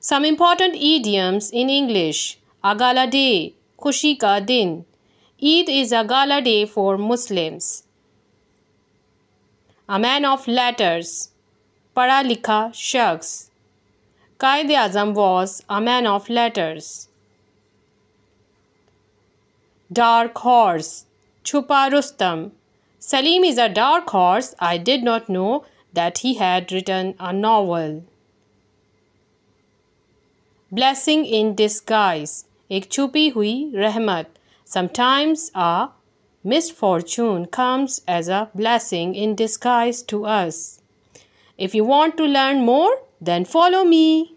Some important idioms in English. A gala day, खुशी का दिन. Eid is a gala day for Muslims. A man of letters, पढ़ा लिखा शख्स. Qaid-e-Azam was a man of letters. Dark horse, छुपा Rustam. Salim is a dark horse. I did not know that he had written a novel. Blessing in disguise, एक छुपी हुई रहमत. Sometimes a misfortune comes as a blessing in disguise to us. If you want to learn more, then follow me.